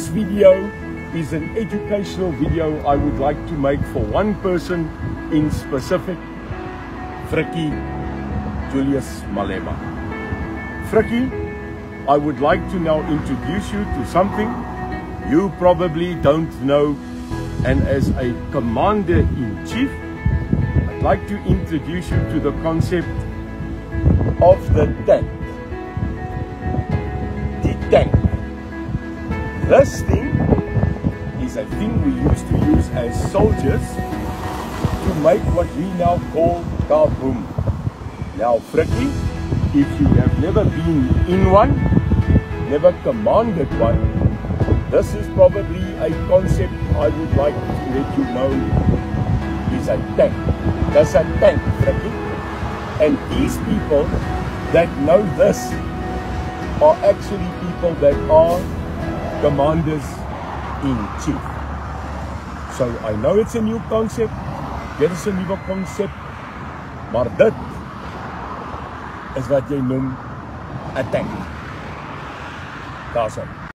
This video is an educational video I would like to make for one person in specific, Frikkie Julius Malema. Frikkie, I would like to now introduce you to something you probably don't know, and as a Commander-in-Chief, I'd like to introduce you to the concept of the tank. The tank. This thing is a thing we used to use as soldiers to make what we now call kaboom. Now, Frikkie, if you have never been in one, never commanded one, this is probably a concept I would like to let you know is a tank. That's a tank, Frikkie. And these people that know this are actually people that are Commanders-in-Chief. So I know it's a new concept, dit is 'n nuwe konsep, maar dit is wat jy noem 'n tank. Daar's hy.